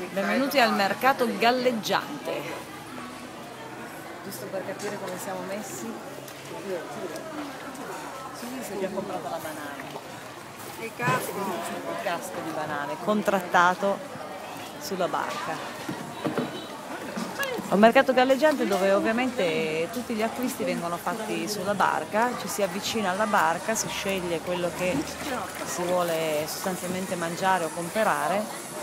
Benvenuti al mercato galleggiante. Giusto per capire come siamo messi. Susi si è già comprata la banana. Il casco. Il casco di banane, contrattato sulla barca. Un mercato galleggiante dove ovviamente tutti gli acquisti vengono fatti sulla barca, ci si avvicina alla barca, si sceglie quello che si vuole sostanzialmente mangiare o comprare